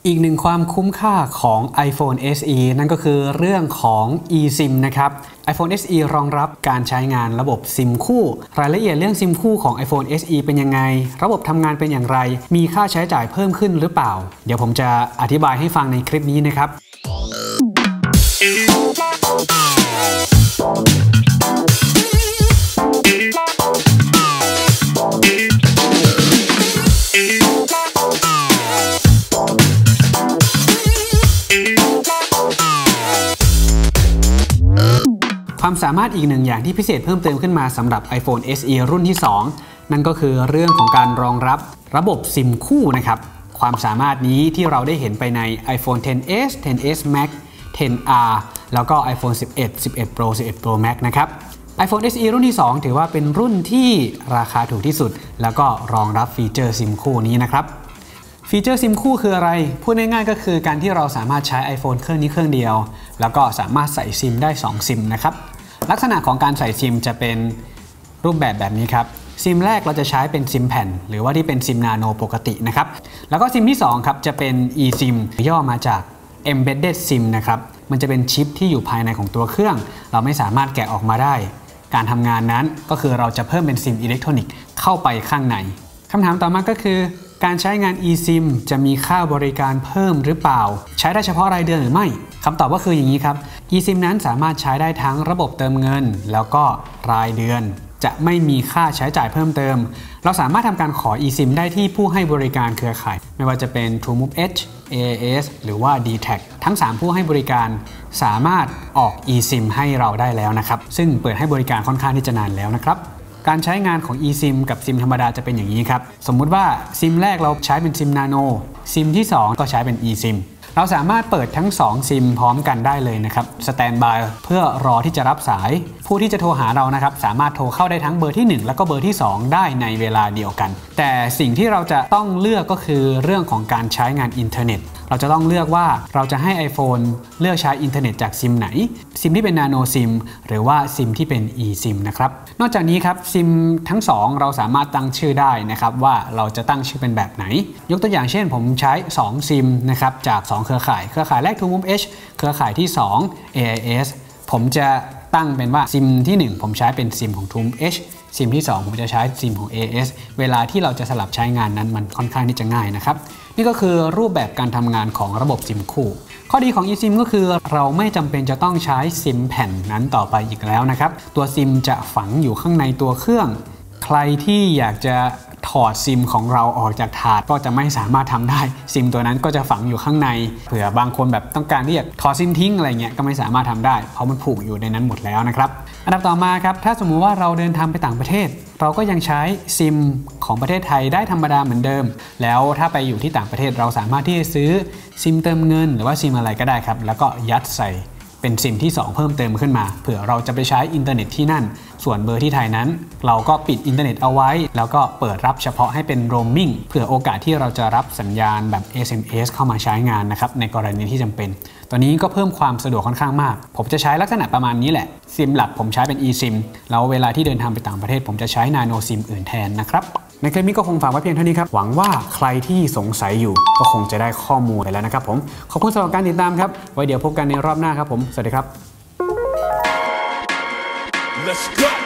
อีกหนึ่งความคุ้มค่าของ iPhone SE นั่นก็คือเรื่องของ eSIM นะครับ iPhone SE รองรับการใช้งานระบบซิมคู่รายละเอียดเรื่องซิมคู่ของ iPhone SE เป็นยังไงระบบทำงานเป็นอย่างไรมีค่าใช้จ่ายเพิ่มขึ้นหรือเปล่าเดี๋ยวผมจะอธิบายให้ฟังในคลิปนี้นะครับความสามารถอีกหนึ่งอย่างที่พิเศษเพิ่มเติมขึ้นมาสำหรับ iPhone SE รุ่นที่ 2 นั่นก็คือเรื่องของการรองรับระบบซิมคู่นะครับความสามารถนี้ที่เราได้เห็นไปใน iPhone XS XS Max XR แล้วก็ iPhone 11 11 Pro 11 Pro Max นะครับ iPhone SE รุ่นที่ 2 ถือว่าเป็นรุ่นที่ราคาถูกที่สุดแล้วก็รองรับฟีเจอร์ซิมคู่นี้นะครับฟีเจอร์ซิมคู่คืออะไรพูดง่ายๆก็คือการที่เราสามารถใช้ iPhone เครื่องนี้เครื่องเดียวแล้วก็สามารถใส่ซิมได้2ซิมนะครับลักษณะของการใส่ซิมจะเป็นรูปแบบนี้ครับซิมแรกเราจะใช้เป็นซิมแผ่นหรือว่าที่เป็นซิมนาโนปกตินะครับแล้วก็ซิมที่2ครับจะเป็น eSIM ย่อมาจาก Embedded SIM นะครับมันจะเป็นชิปที่อยู่ภายในของตัวเครื่องเราไม่สามารถแกะออกมาได้การทำงานนั้นก็คือเราจะเพิ่มเป็นซิมอิเล็กทรอนิกส์เข้าไปข้างในคำถามต่อมาก็คือการใช้งาน eSIM จะมีค่าบริการเพิ่มหรือเปล่าใช้ได้เฉพาะรายเดือนหรือไม่คำตอบก็คืออย่างนี้ครับ eSIM นั้นสามารถใช้ได้ทั้งระบบเติมเงินแล้วก็รายเดือนจะไม่มีค่าใช้จ่ายเพิ่มเติมเราสามารถทำการขอ eSIM ได้ที่ผู้ให้บริการเครือข่ายไม่ว่าจะเป็น TrueMove Edge AIS หรือว่า DTAC ทั้ง3ผู้ให้บริการสามารถออก eSIM ให้เราได้แล้วนะครับซึ่งเปิดให้บริการค่อนข้างที่จะนานแล้วนะครับการใช้งานของ eSIM กับซิมธรรมดาจะเป็นอย่างนี้ครับสมมุติว่าซิมแรกเราใช้เป็นซิมนาโนซิมที่2ก็ใช้เป็น eSIM เราสามารถเปิดทั้ง2ซิมพร้อมกันได้เลยนะครับสแตนด์บายเพื่อรอที่จะรับสายผู้ที่จะโทรหาเรานะครับสามารถโทรเข้าได้ทั้งเบอร์ที่1แล้วก็เบอร์ที่2ได้ในเวลาเดียวกันแต่สิ่งที่เราจะต้องเลือกก็คือเรื่องของการใช้งานอินเทอร์เน็ตเราจะต้องเลือกว่าเราจะให้ iPhone เลือกใช้อินเทอร์เน็ตจากซิมไหนซิมที่เป็นนาโนซิมหรือว่าซิมที่เป็น eSIM นะครับนอกจากนี้ครับซิมทั้ง2เราสามารถตั้งชื่อได้นะครับว่าเราจะตั้งชื่อเป็นแบบไหนยกตัวอย่างเช่นผมใช้2ซิมนะครับจาก2เครือข่ายแรก TrueMove Edge เครือข่ายที่2 AIS ผมจะตั้งเป็นว่าซิมที่1ผมใช้เป็นซิมของ TrueMove Edge ซิมที่2ผมจะใช้ซิมของ AIS เวลาที่เราจะสลับใช้งานนั้นมันค่อนข้างที่จะง่ายนะครับนี่ก็คือรูปแบบการทำงานของระบบซิมคู่ข้อดีของ eSIM ก็คือเราไม่จำเป็นจะต้องใช้ซิมแผ่นนั้นต่อไปอีกแล้วนะครับตัวซิมจะฝังอยู่ข้างในตัวเครื่องใครที่อยากจะถอดซิมของเราออกจากถาดก็จะไม่สามารถทำได้ซิมตัวนั้นก็จะฝังอยู่ข้างในเผื่อบางคนแบบต้องการที่จะถอดซิมทิ้งอะไรเงี้ยก็ไม่สามารถทำได้เพราะมันผูกอยู่ในนั้นหมดแล้วนะครับอันดับต่อมาครับถ้าสมมุติว่าเราเดินทางไปต่างประเทศเราก็ยังใช้ซิมของประเทศไทยได้ธรรมดาเหมือนเดิมแล้วถ้าไปอยู่ที่ต่างประเทศเราสามารถที่จะซื้อซิมเติมเงินหรือว่าซิมอะไรก็ได้ครับแล้วก็ยัดใส่เป็นซิมที่2เพิ่มเติมขึ้นมาเผื่อเราจะไปใช้อินเทอร์เน็ตที่นั่นส่วนเบอร์ที่ไทยนั้นเราก็ปิดอินเทอร์เน็ตเอาไว้แล้วก็เปิดรับเฉพาะให้เป็นโรมมิ่งเผื่อโอกาสที่เราจะรับสัญญาณแบบ SMS เข้ามาใช้งานนะครับในกรณีที่จำเป็นตอนนี้ก็เพิ่มความสะดวกค่อนข้างมากผมจะใช้ลักษณะประมาณนี้แหละซิมหลักผมใช้เป็น eSIM แล้วเวลาที่เดินทางไปต่างประเทศผมจะใช้นาโนซิมอื่นแทนนะครับในคลิปนี้ก็คงฝากไว้เพียงเท่านี้ครับหวังว่าใครที่สงสัยอยู่ก็คงจะได้ข้อมูลไปแล้วนะครับผมขอบคุณสำหรับการติดตามครับไว้เดี๋ยวพบกันในรอบหน้าครับผมสวัสดีครับ Let's go